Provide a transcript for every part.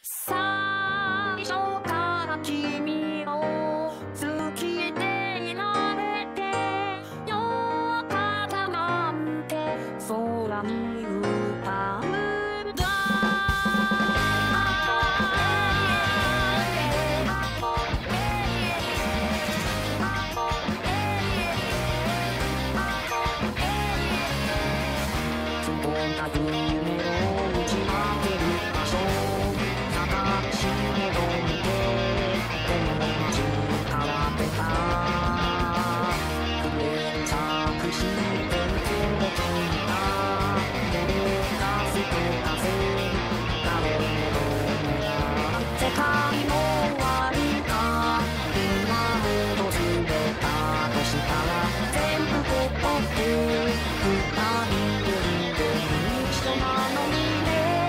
最初から君を好きでいられてよかったなんて空に歌うんだ。つぼんだ夢を打ち明ける場所探し求めてこの街から出た触れる着信点を聞いた照れ出すと風誰の目が世界の終わりか今ほどずれたとしたら全部ここって二人分で一緒なのにね。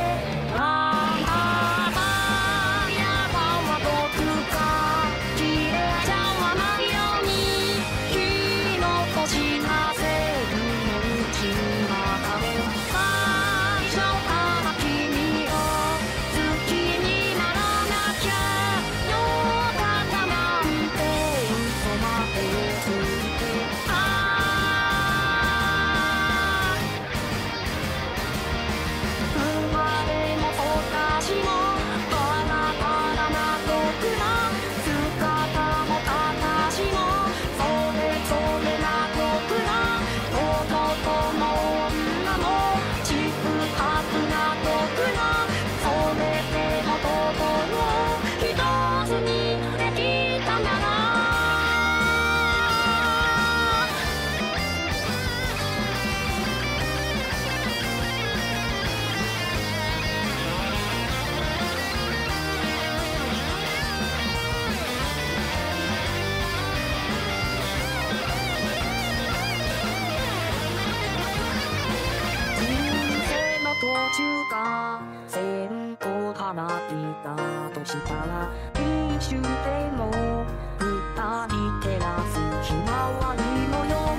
途中か線香放ったとしたら一瞬でも二人照らすひまわりのよう